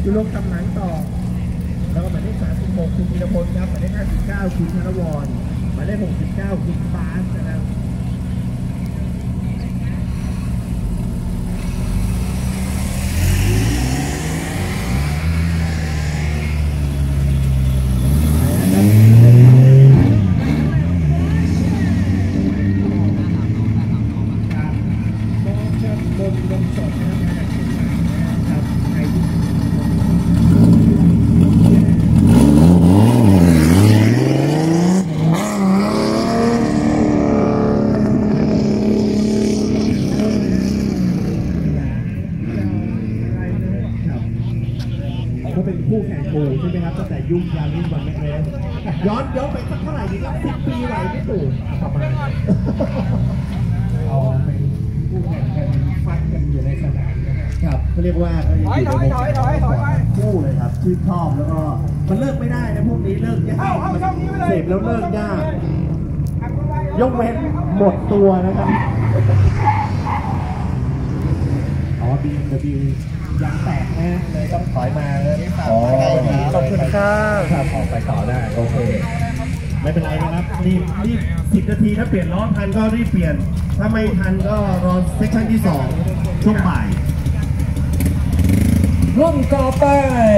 จุลงกำหนังต่อแล้วก็หมายเลข36คุณธีรพลครับหมายเลข59คุณธนวรหมายเลข69คุณฟ้านะครับก็เป็นคู่แข่งโกใช่ไหมครับตั้งแต่ยุคยาลินวันแรกย้อนไปสักเท่าไหร่ดีครับ10 ปีไหวพี่ตู่ประมาณเอาเป็นคู่แข่งกันฟัดกันอยู่ในสนามนะครับเขาเรียกว่าก็ยังอยู่ในวงการคู่เลยครับชื่นชอบแล้วก็มันเลิกไม่ได้นะพวกนี้เลิกยากเสพแล้วเลิกยากยกเว้นหมดตัวนะครับBMW ยางแตกนะเลยต้องถอยมาเลยขอบคุณครับออกไปต่อได้โอเคไม่เป็นไรนะครับรีบ10 นาทีถ้าเปลี่ยนล้อทันก็รีบเปลี่ยนถ้าไม่ทันก็รอเซสชั่นที่ 2ช่วงบ่ายรุ่นต่อไป